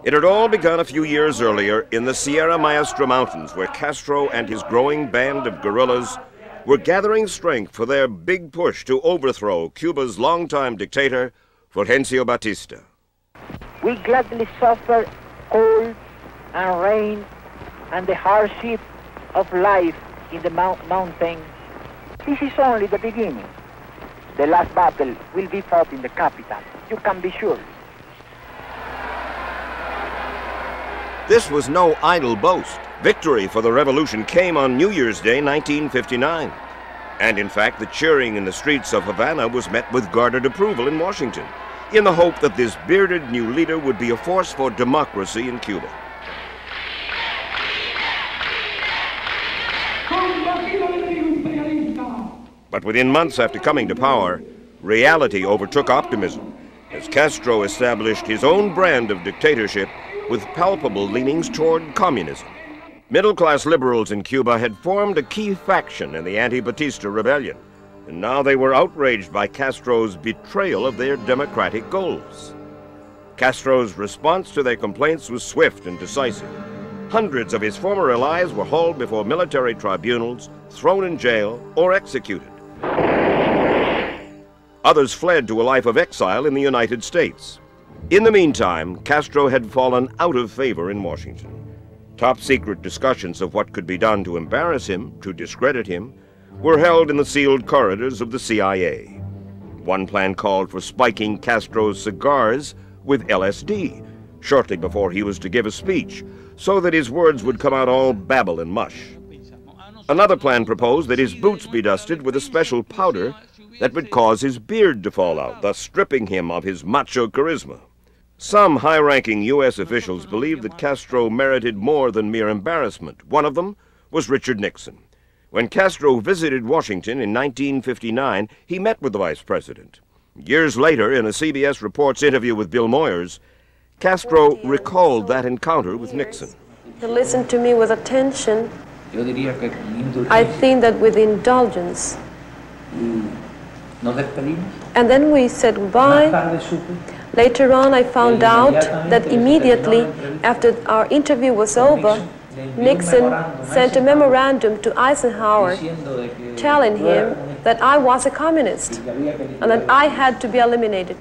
It had all begun a few years earlier in the Sierra Maestra Mountains, where Castro and his growing band of guerrillas were gathering strength for their big push to overthrow Cuba's longtime dictator, Fulgencio Batista. We gladly suffer cold and rain and the hardship of life in the mountains. This is only the beginning. The last battle will be fought in the capital. You can be sure. This was no idle boast. Victory for the revolution came on New Year's Day, 1959. And in fact, the cheering in the streets of Havana was met with guarded approval in Washington, in the hope that this bearded new leader would be a force for democracy in Cuba. But within months after coming to power, reality overtook optimism, as Castro established his own brand of dictatorship with palpable leanings toward communism. Middle-class liberals in Cuba had formed a key faction in the anti-Batista rebellion, and now they were outraged by Castro's betrayal of their democratic goals. Castro's response to their complaints was swift and decisive. Hundreds of his former allies were hauled before military tribunals, thrown in jail, or executed. Others fled to a life of exile in the United States. In the meantime, Castro had fallen out of favor in Washington. Top-secret discussions of what could be done to embarrass him, to discredit him, were held in the sealed corridors of the CIA. One plan called for spiking Castro's cigars with LSD shortly before he was to give a speech, so that his words would come out all babble and mush. Another plan proposed that his boots be dusted with a special powder that would cause his beard to fall out, thus stripping him of his macho charisma. Some high-ranking U.S. officials believed that Castro merited more than mere embarrassment. One of them was Richard Nixon. When Castro visited Washington in 1959, he met with the vice president. Years later, in a CBS Reports interview with Bill Moyers, Castro recalled that encounter with Nixon. He listened to me with attention. I think that with indulgence. And then we said goodbye. Later on, I found out that immediately after our interview was over, Nixon sent a memorandum to Eisenhower telling him that I was a communist and that I had to be eliminated.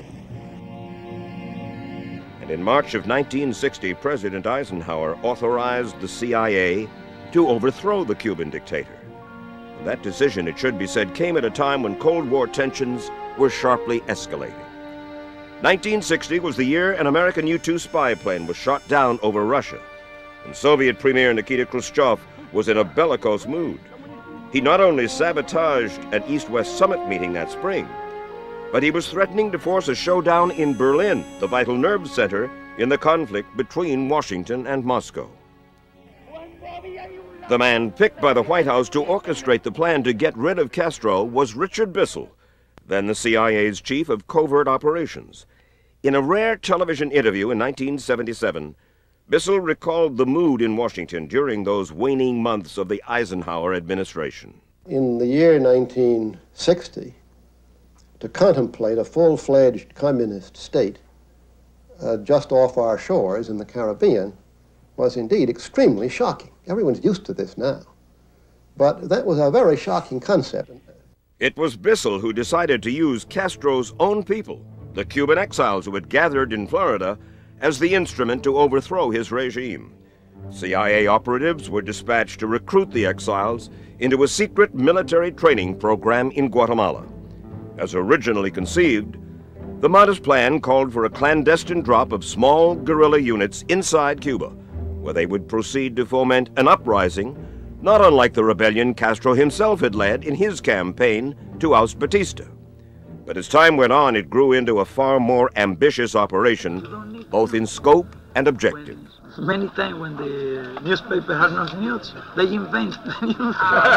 And in March of 1960, President Eisenhower authorized the CIA to overthrow the Cuban dictator. That decision, it should be said, came at a time when Cold War tensions were sharply escalating. 1960 was the year an American U-2 spy plane was shot down over Russia, and Soviet Premier Nikita Khrushchev was in a bellicose mood. He not only sabotaged an East-West summit meeting that spring, but he was threatening to force a showdown in Berlin, the vital nerve center in the conflict between Washington and Moscow. The man picked by the White House to orchestrate the plan to get rid of Castro was Richard Bissell, then the CIA's chief of covert operations. In a rare television interview in 1977, Bissell recalled the mood in Washington during those waning months of the Eisenhower administration. In the year 1960, to contemplate a full-fledged communist state just off our shores in the Caribbean was indeed extremely shocking. Everyone's used to this now. But that was a very shocking concept. It was Bissell who decided to use Castro's own people, the Cuban exiles who had gathered in Florida, as the instrument to overthrow his regime. CIA operatives were dispatched to recruit the exiles into a secret military training program in Guatemala. As originally conceived, the modest plan called for a clandestine drop of small guerrilla units inside Cuba, where they would proceed to foment an uprising, not unlike the rebellion Castro himself had led in his campaign to oust Batista. But as time went on, it grew into a far more ambitious operation, both in scope and objective. Many times when the newspaper has no news, they invent news.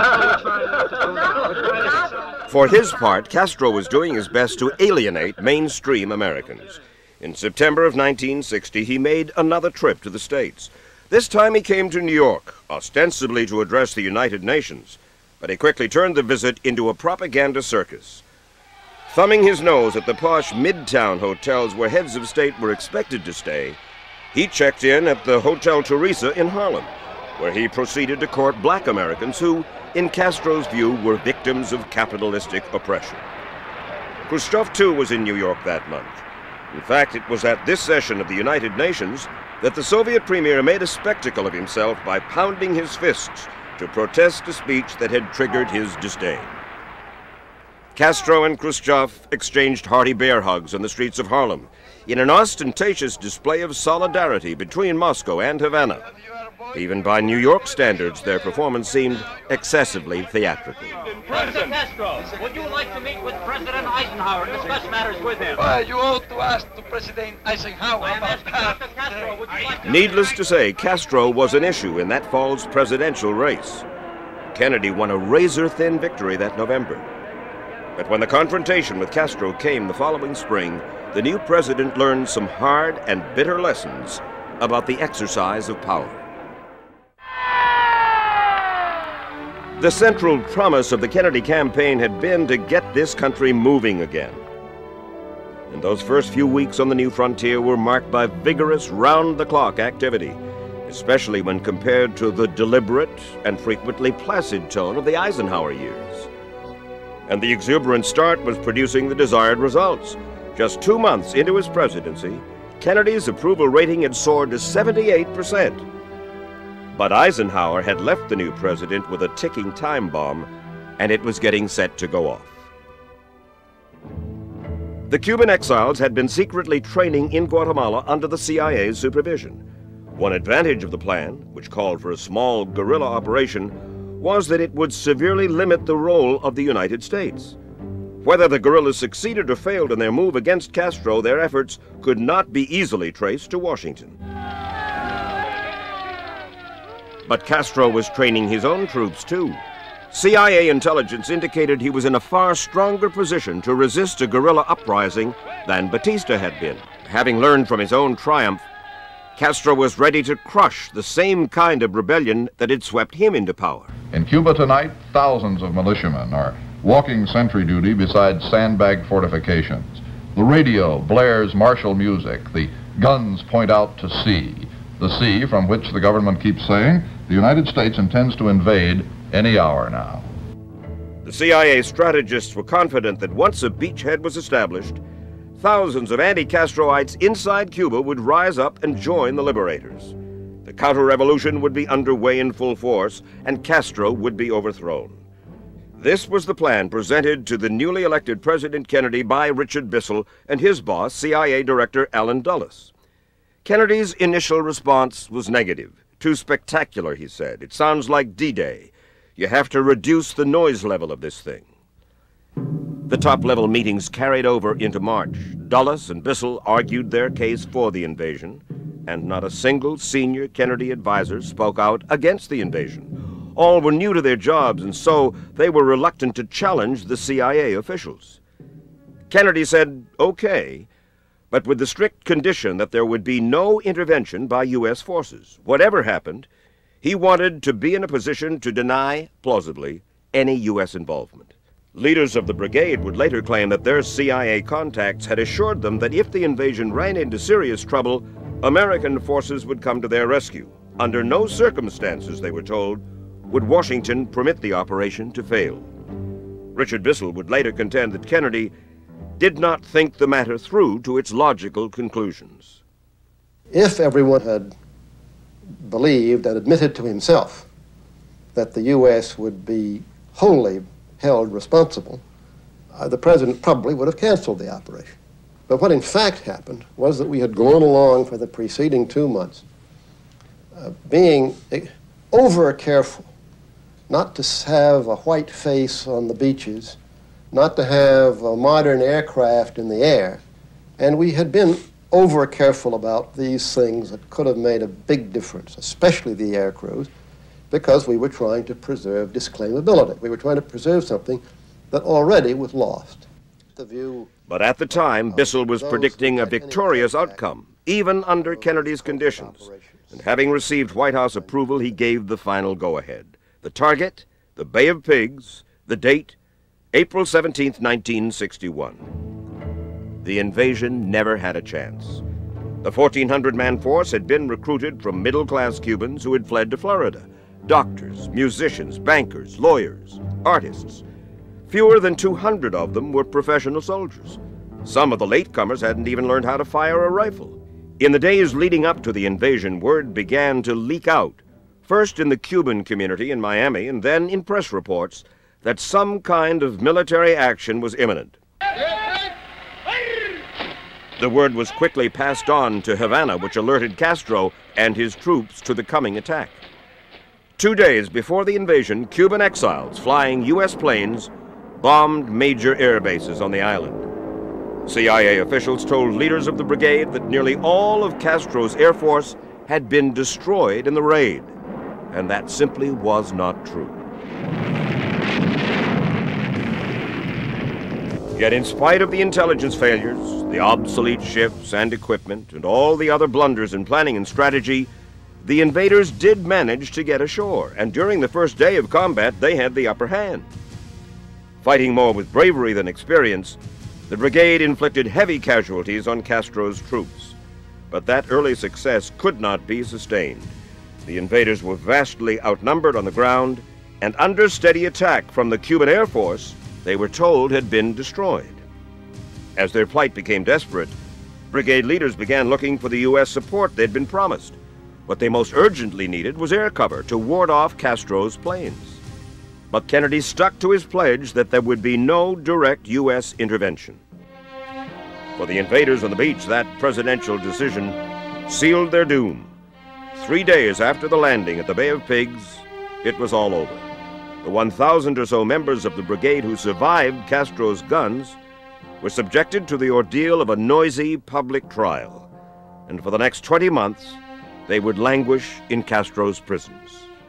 For his part, Castro was doing his best to alienate mainstream Americans. In September of 1960, he made another trip to the States. This time he came to New York, ostensibly to address the United Nations, but he quickly turned the visit into a propaganda circus. Thumbing his nose at the posh Midtown hotels where heads of state were expected to stay, He checked in at the Hotel Teresa in Harlem, where he proceeded to court black Americans who, in Castro's view, were victims of capitalistic oppression. Khrushchev, too, was in New York that month. In fact, it was at this session of the United Nations that the Soviet premier made a spectacle of himself by pounding his fists to protest a speech that had triggered his disdain. Castro and Khrushchev exchanged hearty bear hugs on the streets of Harlem in an ostentatious display of solidarity between Moscow and Havana. Even by New York standards, their performance seemed excessively theatrical. Mr. Castro, would you like to meet with President Eisenhower and discuss matters with him? You ought to ask the President Eisenhower about that. Dr. Castro, would you like to Needless to say, Castro was an issue in that fall's presidential race. Kennedy won a razor-thin victory that November. But when the confrontation with Castro came the following spring, the new president learned some hard and bitter lessons about the exercise of power. The central promise of the Kennedy campaign had been to get this country moving again. And those first few weeks on the new frontier were marked by vigorous, round-the-clock activity, especially when compared to the deliberate and frequently placid tone of the Eisenhower years. And the exuberant start was producing the desired results. Just 2 months into his presidency, Kennedy's approval rating had soared to 78%. But Eisenhower had left the new president with a ticking time bomb, and it was getting set to go off. The Cuban exiles had been secretly training in Guatemala under the CIA's supervision. One advantage of the plan, which called for a small guerrilla operation, was that it would severely limit the role of the United States. Whether the guerrillas succeeded or failed in their move against Castro, their efforts could not be easily traced to Washington. But Castro was training his own troops, too. CIA intelligence indicated he was in a far stronger position to resist a guerrilla uprising than Batista had been. Having learned from his own triumph, Castro was ready to crush the same kind of rebellion that had swept him into power. In Cuba tonight, thousands of militiamen are walking sentry duty beside sandbag fortifications. The radio blares martial music. The guns point out to sea. The sea from which the government keeps saying the United States intends to invade any hour now. The CIA strategists were confident that once a beachhead was established, thousands of anti-Castroites inside Cuba would rise up and join the liberators. The counter-revolution would be underway in full force, and Castro would be overthrown. This was the plan presented to the newly elected President Kennedy by Richard Bissell and his boss, CIA Director Allen Dulles. Kennedy's initial response was negative. Too spectacular, he said. It sounds like D-Day. You have to reduce the noise level of this thing. The top-level meetings carried over into March. Dulles and Bissell argued their case for the invasion, and not a single senior Kennedy advisor spoke out against the invasion. All were new to their jobs, and so they were reluctant to challenge the CIA officials. Kennedy said, okay, but with the strict condition that there would be no intervention by U.S. forces. Whatever happened, he wanted to be in a position to deny, plausibly, any U.S. involvement. Leaders of the brigade would later claim that their CIA contacts had assured them that if the invasion ran into serious trouble, American forces would come to their rescue. Under no circumstances, they were told, would Washington permit the operation to fail. Richard Bissell would later contend that Kennedy did not think the matter through to its logical conclusions. If everyone had believed and admitted to himself that the U.S. would be wholly held responsible, the president probably would have canceled the operation. But what in fact happened was that we had gone along for the preceding 2 months being over-careful not to have a white face on the beaches, not to have a modern aircraft in the air, and we had been over-careful about these things that could have made a big difference, especially the air crews, because we were trying to preserve disclaimability. We were trying to preserve something that already was lost. But at the time, Bissell was predicting a victorious outcome, even under Kennedy's conditions. And having received White House approval, he gave the final go-ahead. The target, the Bay of Pigs, the date, April 17, 1961. The invasion never had a chance. The 1,400-man force had been recruited from middle-class Cubans who had fled to Florida. Doctors, musicians, bankers, lawyers, artists. Fewer than 200 of them were professional soldiers. Some of the latecomers hadn't even learned how to fire a rifle. In the days leading up to the invasion, word began to leak out, first in the Cuban community in Miami and then in press reports, that some kind of military action was imminent. The word was quickly passed on to Havana, which alerted Castro and his troops to the coming attack. 2 days before the invasion, Cuban exiles flying U.S. planes bombed major air bases on the island. CIA officials told leaders of the brigade that nearly all of Castro's air force had been destroyed in the raid, and that simply was not true. Yet in spite of the intelligence failures, the obsolete ships and equipment, and all the other blunders in planning and strategy, the invaders did manage to get ashore, and during the first day of combat, they had the upper hand. Fighting more with bravery than experience, the brigade inflicted heavy casualties on Castro's troops. But that early success could not be sustained. The invaders were vastly outnumbered on the ground, and under steady attack from the Cuban Air Force, they were told had been destroyed. As their plight became desperate, brigade leaders began looking for the U.S. support they'd been promised. What they most urgently needed was air cover to ward off Castro's planes. But Kennedy stuck to his pledge that there would be no direct U.S. intervention. For the invaders on the beach, that presidential decision sealed their doom. 3 days after the landing at the Bay of Pigs, it was all over. The 1,000 or so members of the brigade who survived Castro's guns were subjected to the ordeal of a noisy public trial. And for the next 20 months, they would languish in Castro's prisons.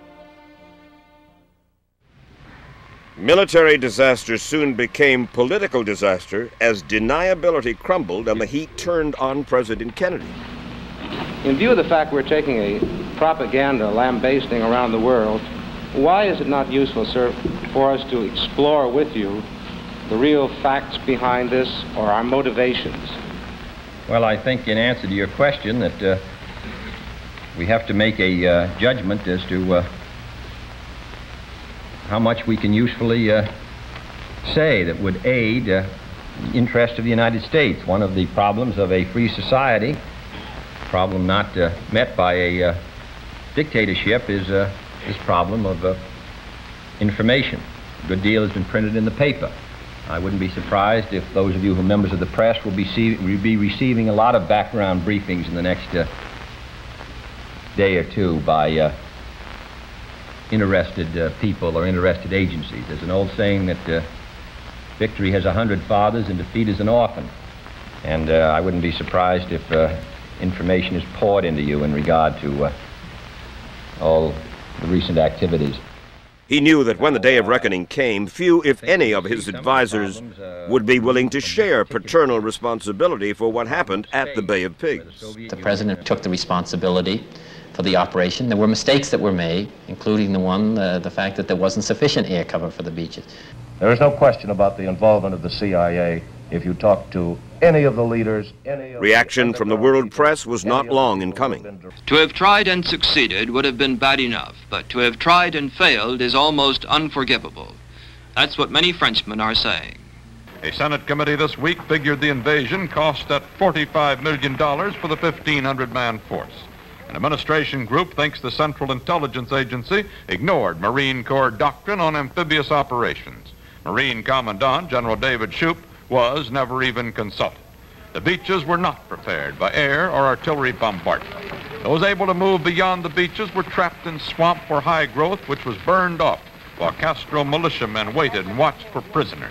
Military disaster soon became political disaster as deniability crumbled and the heat turned on President Kennedy. In view of the fact we're taking a propaganda lambasting around the world, why is it not useful, sir, for us to explore with you the real facts behind this or our motivations? Well, I think in answer to your question that we have to make a judgment as to how much we can usefully say that would aid the interest of the United States. One of the problems of a free society, problem not met by a dictatorship, is this problem of information. A good deal has been printed in the paper. I wouldn't be surprised if those of you who are members of the press will be receiving a lot of background briefings in the next day or two by interested people or interested agencies. There's an old saying that victory has 100 fathers and defeat is an orphan. And I wouldn't be surprised if information is poured into you in regard to all the recent activities. He knew that when the day of reckoning came, few, if any, of his advisors would be willing to share paternal responsibility for what happened at the Bay of Pigs. The president took the responsibility for the operation. There were mistakes that were made, including the fact that there wasn't sufficient air cover for the beaches. There is no question about the involvement of the CIA. If you talk to any of the leaders, reaction from the world press was not long in coming. To have tried and succeeded would have been bad enough, but to have tried and failed is almost unforgivable. That's what many Frenchmen are saying. A Senate committee this week figured the invasion cost at $45 million for the 1,500-man force. An administration group thinks the Central Intelligence Agency ignored Marine Corps doctrine on amphibious operations. Marine Commandant General David Shoup was never even consulted. The beaches were not prepared by air or artillery bombardment. Those able to move beyond the beaches were trapped in swamp or high growth, which was burned off, while Castro militiamen waited and watched for prisoners.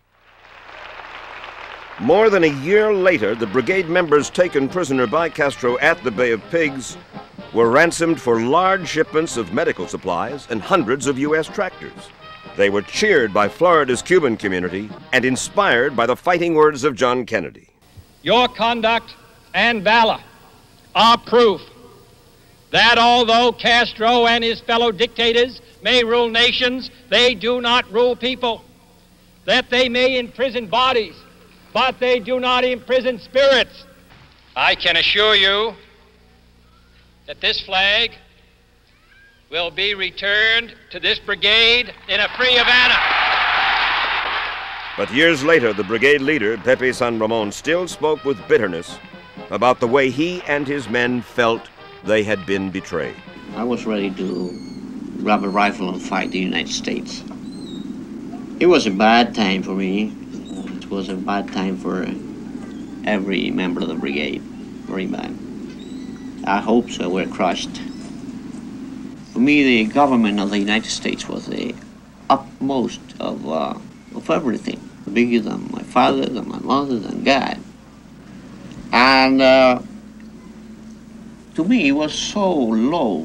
More than a year later, the brigade members taken prisoner by Castro at the Bay of Pigs were ransomed for large shipments of medical supplies and hundreds of U.S. tractors. They were cheered by Florida's Cuban community and inspired by the fighting words of John Kennedy. Your conduct and valor are proof that although Castro and his fellow dictators may rule nations, they do not rule people. That they may imprison bodies, but they do not imprison spirits. I can assure you that this flag will be returned to this brigade in a free Havana. But years later, the brigade leader, Pepe San Ramon, still spoke with bitterness about the way he and his men felt they had been betrayed. I was ready to grab a rifle and fight the United States. It was a bad time for me. It was a bad time for every member of the brigade. Very bad. Our hopes were crushed. For me, the government of the United States was the utmost of everything, bigger than my father, than my mother, than God. And to me, it was so low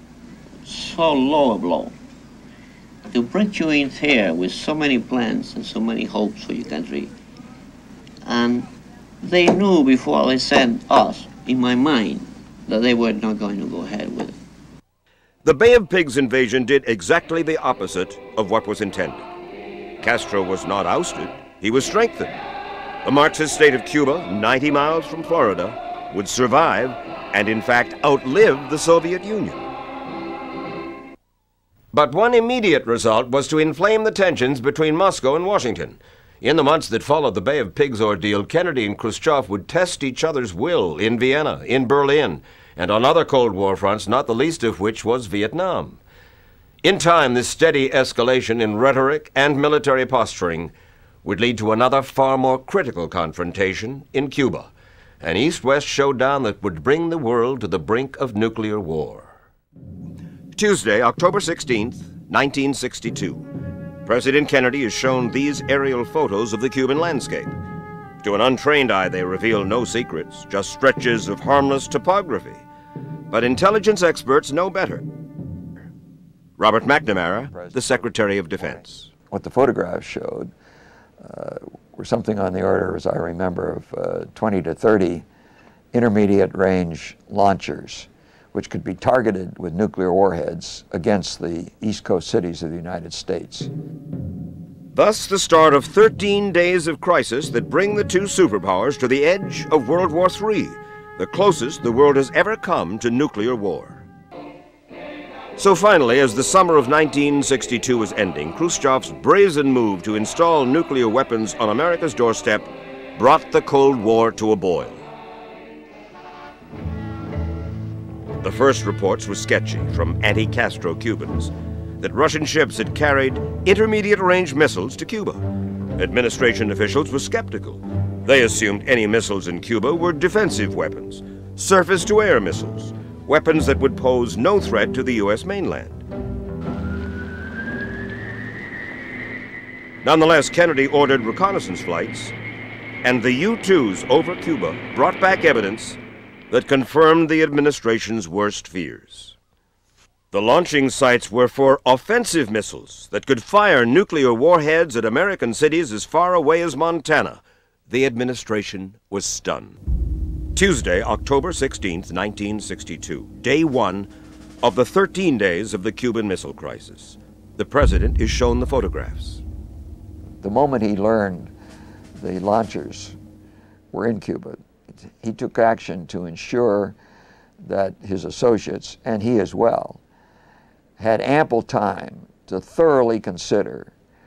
a blow. To bring you in here with so many plans and so many hopes for your country. And they knew before they sent us, in my mind, that they were not going to go ahead with it. The Bay of Pigs invasion did exactly the opposite of what was intended. Castro was not ousted, he was strengthened. The Marxist state of Cuba, 90 miles from Florida, would survive and in fact outlive the Soviet Union. But one immediate result was to inflame the tensions between Moscow and Washington. In the months that followed the Bay of Pigs ordeal, Kennedy and Khrushchev would test each other's will in Vienna, in Berlin, and on other Cold War fronts, not the least of which was Vietnam. In time, this steady escalation in rhetoric and military posturing would lead to another far more critical confrontation in Cuba, an East-West showdown that would bring the world to the brink of nuclear war. Tuesday, October 16th, 1962. President Kennedy is shown these aerial photos of the Cuban landscape. To an untrained eye, they reveal no secrets, just stretches of harmless topography. But intelligence experts know better. Robert McNamara, the Secretary of Defense. What the photographs showed were something on the order, as I remember, of 20 to 30 intermediate range launchers, which could be targeted with nuclear warheads against the East Coast cities of the United States. Thus, the start of 13 days of crisis that bring the two superpowers to the edge of World War III, the closest the world has ever come to nuclear war. So finally, as the summer of 1962 was ending, Khrushchev's brazen move to install nuclear weapons on America's doorstep brought the Cold War to a boil. The first reports were sketchy from anti-Castro Cubans that Russian ships had carried intermediate-range missiles to Cuba. Administration officials were skeptical. They assumed any missiles in Cuba were defensive weapons, surface-to-air missiles, weapons that would pose no threat to the U.S. mainland. Nonetheless, Kennedy ordered reconnaissance flights, and the U-2s over Cuba brought back evidence that confirmed the administration's worst fears. The launching sites were for offensive missiles that could fire nuclear warheads at American cities as far away as Montana. The administration was stunned. Tuesday, October 16th, 1962, day one of the 13 days of the Cuban Missile Crisis. The president is shown the photographs. The moment he learned the launchers were in Cuba, he took action to ensure that his associates, and he as well, had ample time to thoroughly consider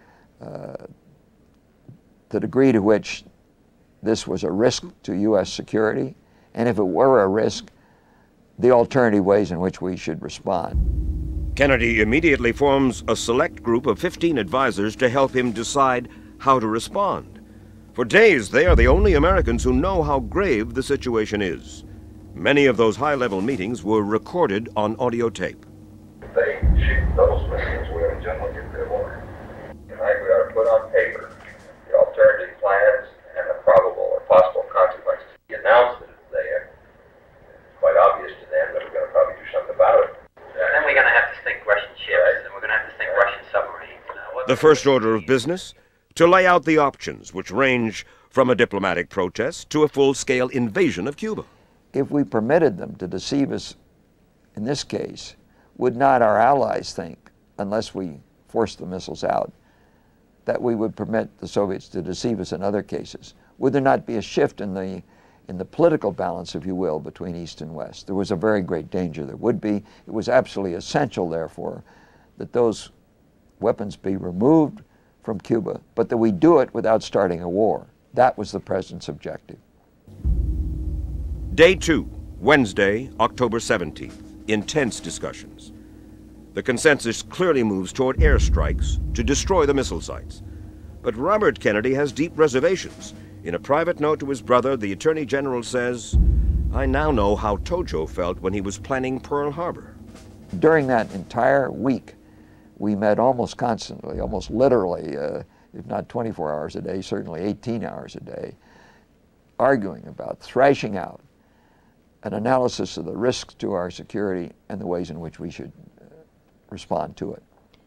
the degree to which this was a risk to U.S. security, and if it were a risk, the alternative ways in which we should respond. Kennedy immediately forms a select group of 15 advisors to help him decide how to respond. For days, they are the only Americans who know how grave the situation is. Many of those high-level meetings were recorded on audio tape. They shoot those missiles with a general nuclear war. Tonight we ought to put on paper the alternative plans and the probable or possible consequences. He announced that it's there. It's quite obvious to them that we're going to probably do something about it. And then we're going to have to sink Russian ships, and we're going to have to sink Russian submarines. The first order of business, to lay out the options, which range from a diplomatic protest to a full-scale invasion of Cuba. If we permitted them to deceive us in this case, would not our allies think, unless we forced the missiles out, that we would permit the Soviets to deceive us in other cases? Would there not be a shift in in the political balance, if you will, between East and West. There was a very great danger there would be. It was absolutely essential, therefore, that those weapons be removed from Cuba, but that we do it without starting a war. That was the President's objective. Day 2, Wednesday, October 17th. Intense discussions. The consensus clearly moves toward airstrikes to destroy the missile sites. But Robert Kennedy has deep reservations. In a private note to his brother, the Attorney General says, "I now know how Tojo felt when he was planning Pearl Harbor." During that entire week, we met almost constantly, almost literally, if not 24 hours a day, certainly 18 hours a day, arguing about, thrashing out an analysis of the risks to our security and the ways in which we should respond to it.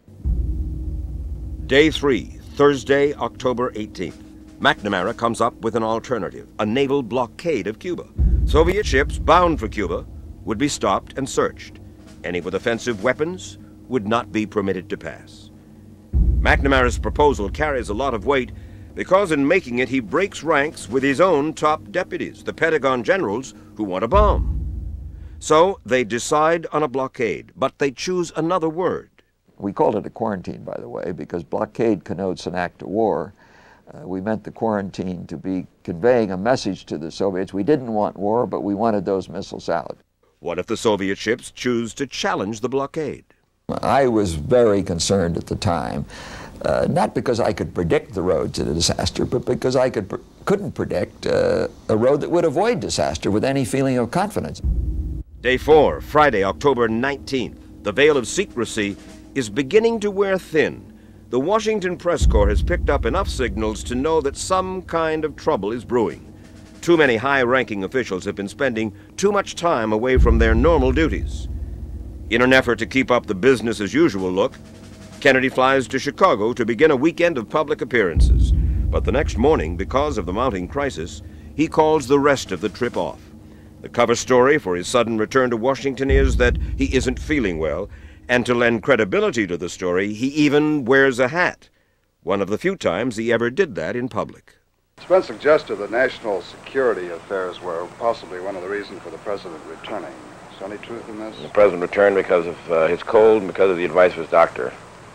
Day 3, Thursday, October 18th. McNamara comes up with an alternative, a naval blockade of Cuba. Soviet ships bound for Cuba would be stopped and searched. Any with offensive weapons would not be permitted to pass. McNamara's proposal carries a lot of weight because in making it he breaks ranks with his own top deputies, the Pentagon generals who want a bomb. So they decide on a blockade, but they choose another word. We called it a quarantine, by the way, because blockade connotes an act of war. We meant the quarantine to be conveying a message to the Soviets. We didn't want war, but we wanted those missiles out. What if the Soviet ships choose to challenge the blockade? I was very concerned at the time, not because I could predict the road to the disaster, but because I couldn't predict a road that would avoid disaster with any feeling of confidence. Day 4, Friday, October 19th. The veil of secrecy is beginning to wear thin. The Washington press corps has picked up enough signals to know that some kind of trouble is brewing. Too many high-ranking officials have been spending too much time away from their normal duties. In an effort to keep up the business-as-usual look, Kennedy flies to Chicago to begin a weekend of public appearances. But the next morning, because of the mounting crisis, he calls the rest of the trip off. The cover story for his sudden return to Washington is that he isn't feeling well, and to lend credibility to the story, he even wears a hat. One of the few times he ever did that in public. It's been suggested that national security affairs were possibly one of the reasons for the president returning. Is there any truth in this? The president returned because of his cold and because of the advice of his doctor.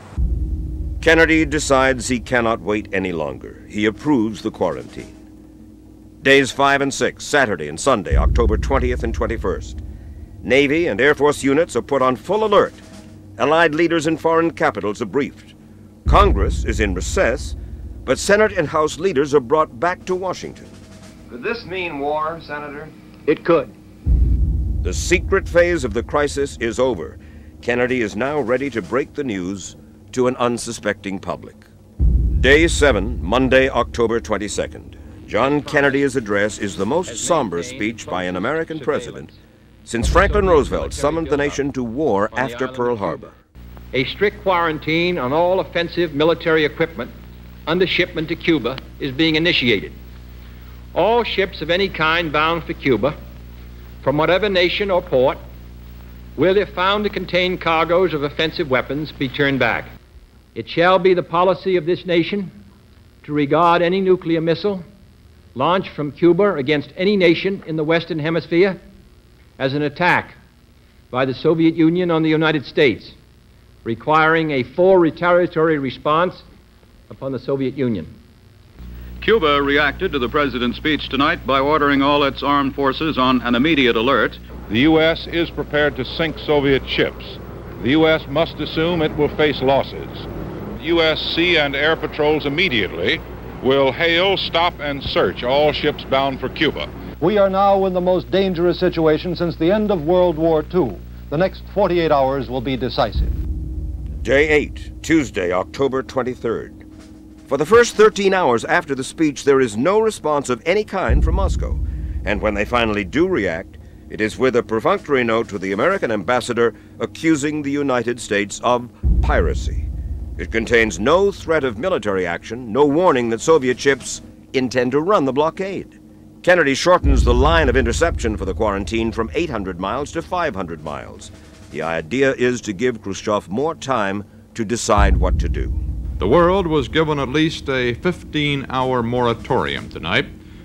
Kennedy decides he cannot wait any longer. He approves the quarantine. Days 5 and 6, Saturday and Sunday, October 20th and 21st. Navy and Air Force units are put on full alert. Allied leaders in foreign capitals are briefed. Congress is in recess, but Senate and House leaders are brought back to Washington. Could this mean war, Senator? It could. The secret phase of the crisis is over. Kennedy is now ready to break the news to an unsuspecting public. Day 7, Monday, October 22nd. John Kennedy's address is the most somber speech by an American president since Franklin Roosevelt summoned the nation to war after Pearl Harbor. A strict quarantine on all offensive military equipment under shipment to Cuba is being initiated. All ships of any kind bound for Cuba, from whatever nation or port, where they're found to contain cargoes of offensive weapons, be turned back. It shall be the policy of this nation to regard any nuclear missile launched from Cuba against any nation in the Western Hemisphere as an attack by the Soviet Union on the United States, requiring a full retaliatory response upon the Soviet Union. Cuba reacted to the president's speech tonight by ordering all its armed forces on an immediate alert. The U.S. is prepared to sink Soviet ships. The U.S. must assume it will face losses. U.S. sea and air patrols immediately will hail, stop, and search all ships bound for Cuba. We are now in the most dangerous situation since the end of World War II. The next 48 hours will be decisive. Day 8, Tuesday, October 23rd. For the first 13 hours after the speech, there is no response of any kind from Moscow. And when they finally do react, it is with a perfunctory note to the American ambassador accusing the United States of piracy. It contains no threat of military action, no warning that Soviet ships intend to run the blockade. Kennedy shortens the line of interception for the quarantine from 800 miles to 500 miles. The idea is to give Khrushchev more time to decide what to do. The world was given at least a 15-hour moratorium tonight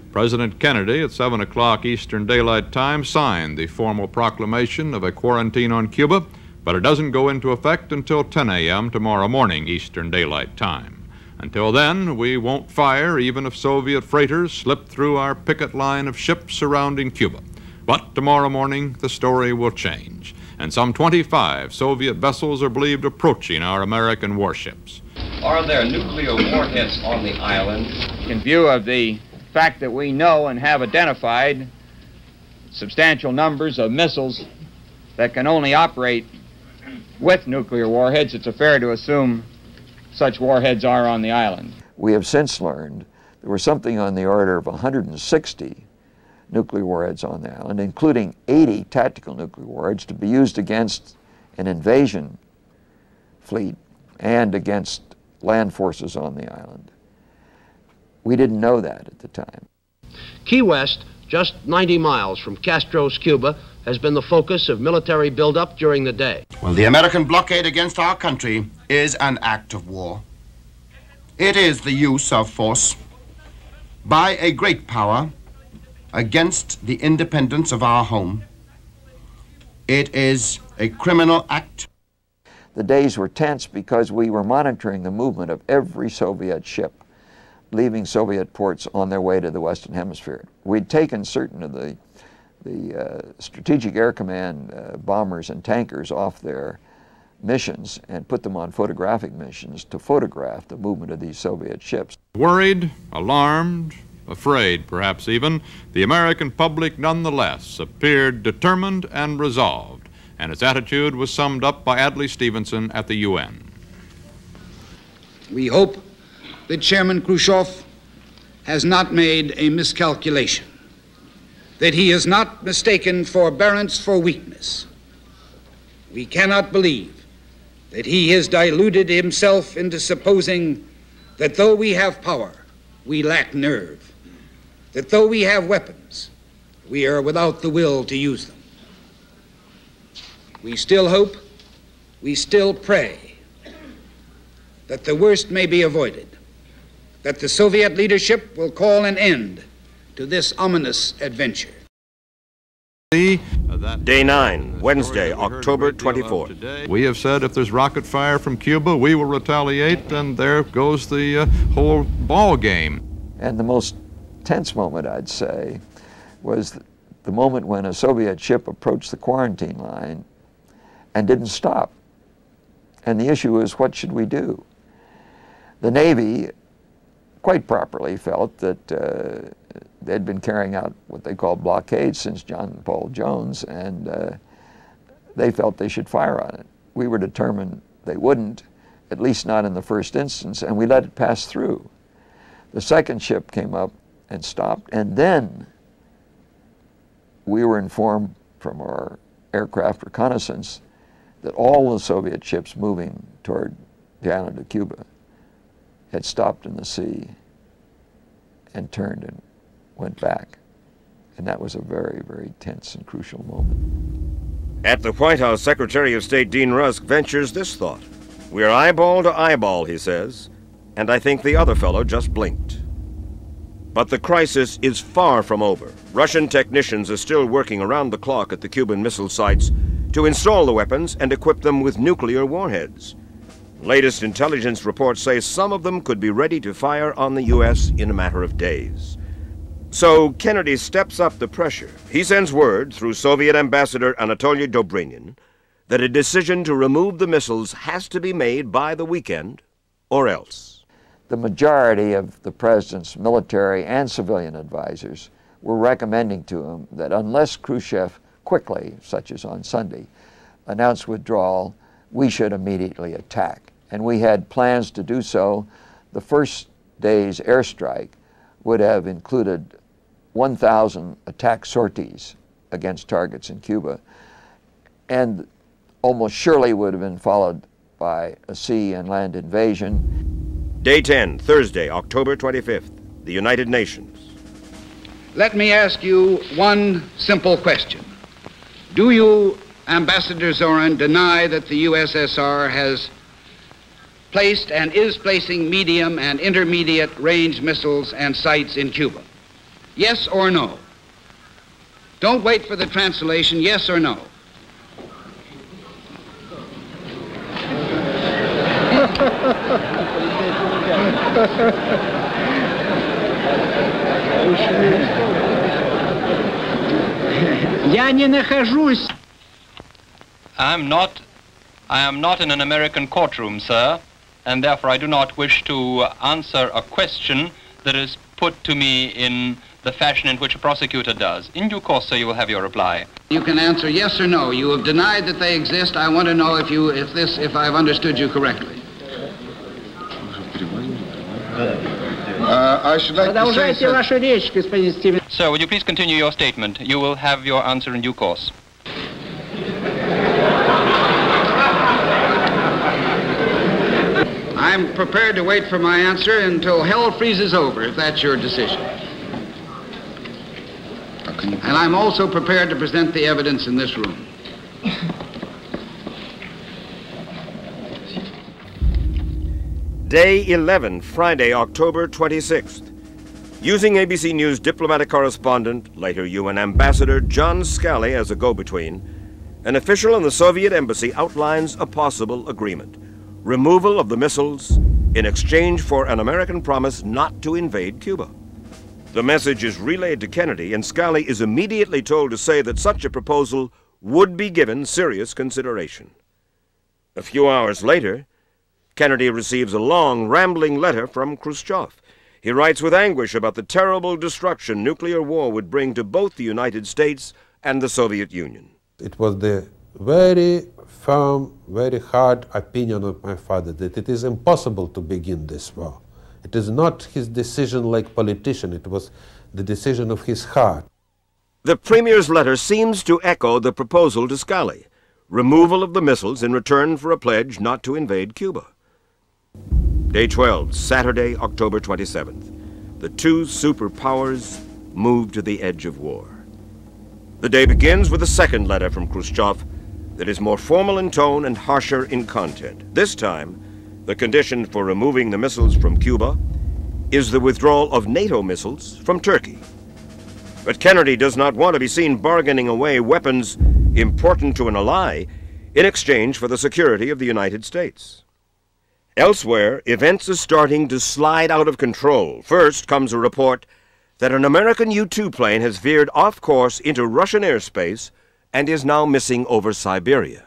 President Kennedy, at 7 o'clock Eastern Daylight Time, signed the formal proclamation of a quarantine on Cuba, but it doesn't go into effect until 10 a.m. tomorrow morning Eastern Daylight Time. Until then, we won't fire even if Soviet freighters slip through our picket line of ships surrounding Cuba. But tomorrow morning, the story will change, and some 25 Soviet vessels are believed approaching our American warships. Are there nuclear warheads on the island? In view of the fact that we know and have identified substantial numbers of missiles that can only operate with nuclear warheads, it's fair to assume such warheads are on the island. We have since learned there was something on the order of 160 nuclear warheads on the island, including 80 tactical nuclear warheads to be used against an invasion fleet and against land forces on the island. We didn't know that at the time. Key West, just 90 miles from Castro's Cuba, has been the focus of military buildup during the day. Well, the American blockade against our country is an act of war. It is the use of force by a great power against the independence of our home. It is a criminal act. The days were tense because we were monitoring the movement of every Soviet ship leaving Soviet ports on their way to the Western Hemisphere. We'd taken certain of the Strategic Air Command bombers and tankers off their missions and put them on photographic missions to photograph the movement of these Soviet ships. Worried, alarmed, afraid perhaps even, the American public nonetheless appeared determined and resolved, and its attitude was summed up by Adlai Stevenson at the UN. We hope that Chairman Khrushchev has not made a miscalculation, that he has not mistaken forbearance for weakness. We cannot believe that he has deluded himself into supposing that though we have power, we lack nerve, that though we have weapons, we are without the will to use them. We still hope, we still pray that the worst may be avoided, that the Soviet leadership will call an end to this ominous adventure. Day 9, Wednesday, October 24th. We have said if there's rocket fire from Cuba, we will retaliate, and there goes the whole ball game. And the most tense moment, I'd say, was the moment when a Soviet ship approached the quarantine line and didn't stop. And the issue was, what should we do? The Navy quite properly felt that they'd been carrying out what they called blockades since John Paul Jones, and they felt they should fire on it. We were determined they wouldn't, at least not in the first instance, and we let it pass through. The second ship came up and stopped, and then we were informed from our aircraft reconnaissance that all the Soviet ships moving toward the island of Cuba had stopped in the sea and turned and went back. And that was a very, very tense and crucial moment. At the White House, Secretary of State Dean Rusk ventures this thought. We're eyeball to eyeball, he says, and I think the other fellow just blinked. But the crisis is far from over. Russian technicians are still working around the clock at the Cuban missile sites to install the weapons and equip them with nuclear warheads. Latest intelligence reports say some of them could be ready to fire on the U.S. in a matter of days. So Kennedy steps up the pressure. He sends word through Soviet Ambassador Anatoly Dobrynin that a decision to remove the missiles has to be made by the weekend, or else. The majority of the president's military and civilian advisors were recommending to him that unless Khrushchev quickly, such as on Sunday, announced withdrawal, we should immediately attack. And we had plans to do so. The first day's airstrike would have included 1,000 attack sorties against targets in Cuba, and almost surely would have been followed by a sea and land invasion. Day 10, Thursday, October 25th, the United Nations. Let me ask you one simple question. Do you, Ambassador Zorin, deny that the USSR has placed and is placing medium and intermediate range missiles and sites in Cuba? Yes or no? Don't wait for the translation, yes or no? Я не нахожусь. I am not in an American courtroom, sir, and therefore I do not wish to answer a question that is put to me in the fashion in which a prosecutor does. In due course, sir, you will have your reply. You can answer yes or no. You have denied that they exist. I want to know if I've understood you correctly. I should like to say, Продолжайте вашу речь, господин Стивен. Sir, would you please continue your statement? You will have your answer in due course. I'm prepared to wait for my answer until hell freezes over, if that's your decision. And I'm also prepared to present the evidence in this room. Day 11, Friday, October 26th. Using ABC News diplomatic correspondent, later UN Ambassador John Scali as a go-between, an official in the Soviet embassy outlines a possible agreement. Removal of the missiles in exchange for an American promise not to invade Cuba. The message is relayed to Kennedy, and Scali is immediately told to say that such a proposal would be given serious consideration. A few hours later, Kennedy receives a long, rambling letter from Khrushchev. He writes with anguish about the terrible destruction nuclear war would bring to both the United States and the Soviet Union. It was the very firm, very hard opinion of my father that it is impossible to begin this war. It is not his decision like politician, it was the decision of his heart. The Premier's letter seems to echo the proposal to Scali, removal of the missiles in return for a pledge not to invade Cuba. Day 12, Saturday, October 27th. The two superpowers move to the edge of war. The day begins with a second letter from Khrushchev that is more formal in tone and harsher in content. This time, the condition for removing the missiles from Cuba is the withdrawal of NATO missiles from Turkey. But Kennedy does not want to be seen bargaining away weapons important to an ally in exchange for the security of the United States. Elsewhere, events are starting to slide out of control. First comes a report that an American U-2 plane has veered off course into Russian airspace and is now missing over Siberia.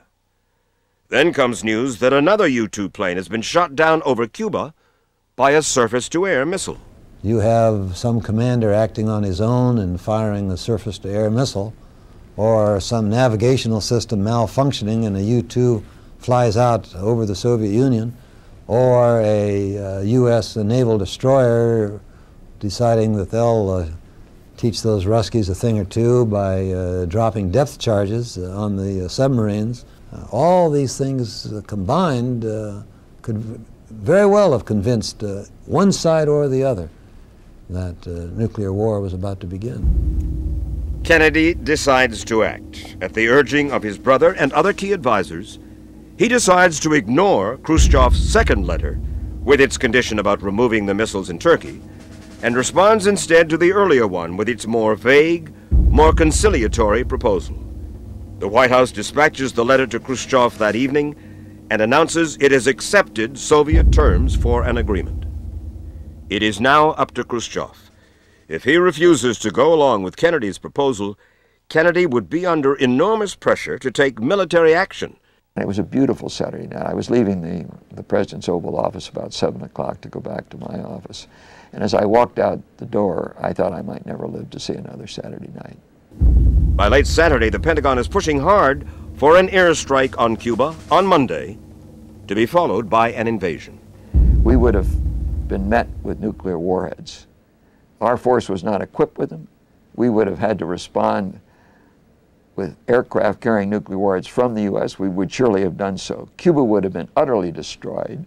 Then comes news that another U-2 plane has been shot down over Cuba by a surface-to-air missile. You have some commander acting on his own and firing a surface-to-air missile, or some navigational system malfunctioning and a U-2 flies out over the Soviet Union, or a U.S. naval destroyer deciding that they'll teach those Ruskies a thing or two by dropping depth charges on the submarines. All these things combined could very well have convinced one side or the other that nuclear war was about to begin. Kennedy decides to act. At the urging of his brother and other key advisors, he decides to ignore Khrushchev's second letter with its condition about removing the missiles in Turkey, and responds instead to the earlier one with its more vague, more conciliatory proposal. The White House dispatches the letter to Khrushchev that evening and announces it has accepted Soviet terms for an agreement. It is now up to Khrushchev. If he refuses to go along with Kennedy's proposal, Kennedy would be under enormous pressure to take military action. It was a beautiful Saturday night. I was leaving the President's Oval Office about 7 o'clock to go back to my office. And as I walked out the door, I thought I might never live to see another Saturday night. By late Saturday, the Pentagon is pushing hard for an airstrike on Cuba on Monday, to be followed by an invasion. We would have been met with nuclear warheads. Our force was not equipped with them. We would have had to respond with aircraft carrying nuclear warheads from the U.S. We would surely have done so. Cuba would have been utterly destroyed.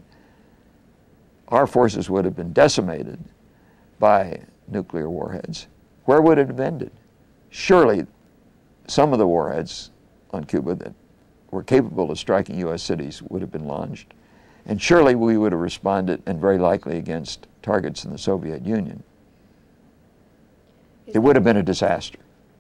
Our forces would have been decimated by nuclear warheads. Where would it have ended? Surely some of the warheads on Cuba that were capable of striking U.S. cities would have been launched. And surely we would have responded, and very likely against targets in the Soviet Union. It would have been a disaster.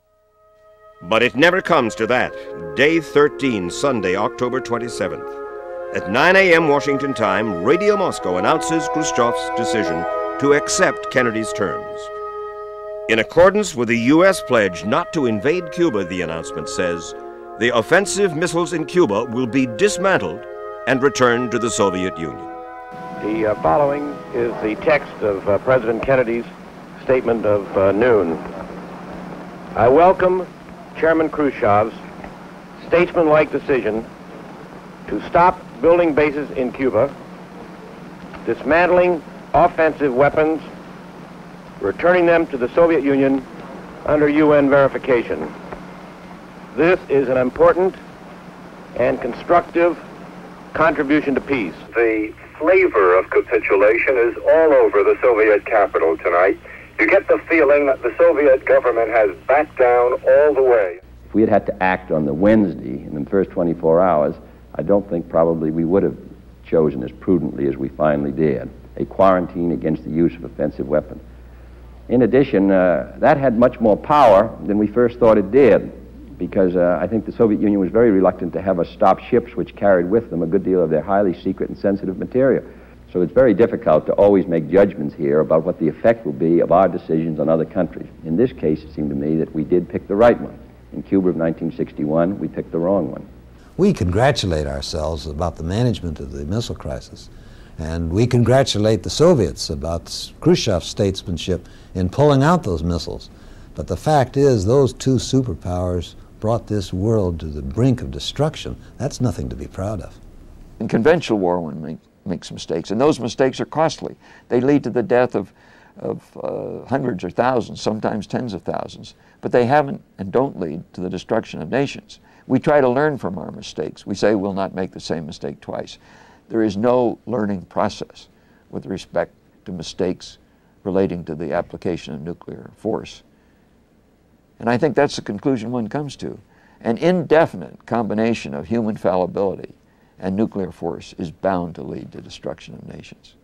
But it never comes to that. Day 13, Sunday, October 27th. At 9 a.m. Washington time, Radio Moscow announces Khrushchev's decision to accept Kennedy's terms. In accordance with the U.S. pledge not to invade Cuba, the announcement says, the offensive missiles in Cuba will be dismantled and returned to the Soviet Union. The following is the text of President Kennedy's statement of noon. I welcome Chairman Khrushchev's statesmanlike decision to stop building bases in Cuba, dismantling offensive weapons, returning them to the Soviet Union under UN verification. This is an important and constructive contribution to peace. The flavor of capitulation is all over the Soviet capital tonight. You get the feeling that the Soviet government has backed down all the way. If we had had to act on the Wednesday in the first 24 hours, I don't think probably we would have chosen as prudently as we finally did, a quarantine against the use of offensive weapons. In addition, that had much more power than we first thought it did, because I think the Soviet Union was very reluctant to have us stop ships which carried with them a good deal of their highly secret and sensitive material. So it's very difficult to always make judgments here about what the effect will be of our decisions on other countries. In this case, it seemed to me that we did pick the right one. In Cuba of 1961, we picked the wrong one. We congratulate ourselves about the management of the missile crisis, and we congratulate the Soviets about Khrushchev's statesmanship in pulling out those missiles. But the fact is, those two superpowers brought this world to the brink of destruction. That's nothing to be proud of. In conventional war, one makes mistakes, and those mistakes are costly. They lead to the death of hundreds or thousands, sometimes tens of thousands, but they haven't and don't lead to the destruction of nations. We try to learn from our mistakes. We say we'll not make the same mistake twice. There is no learning process with respect to mistakes relating to the application of nuclear force. And I think that's the conclusion one comes to. An indefinite combination of human fallibility and nuclear force is bound to lead to destruction of nations.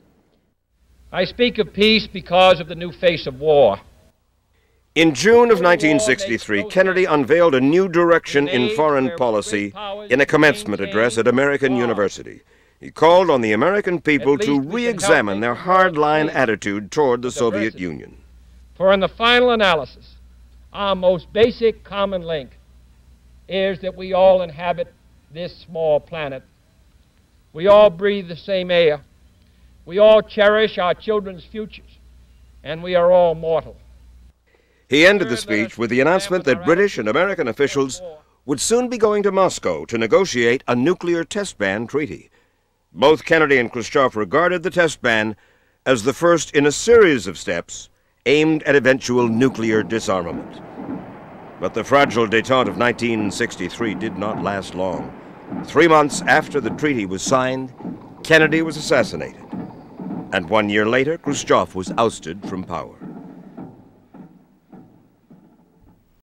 I speak of peace because of the new face of war. In June of 1963, Kennedy unveiled a new direction in foreign policy in a commencement address at American University. He called on the American people to re-examine their hardline attitude toward the Soviet Union. For in the final analysis, our most basic common link is that we all inhabit this small planet. We all breathe the same air. We all cherish our children's futures, and we are all mortal. He ended the speech with the announcement that British and American officials would soon be going to Moscow to negotiate a nuclear test ban treaty. Both Kennedy and Khrushchev regarded the test ban as the first in a series of steps aimed at eventual nuclear disarmament. But the fragile détente of 1963 did not last long. 3 months after the treaty was signed, Kennedy was assassinated. And 1 year later, Khrushchev was ousted from power.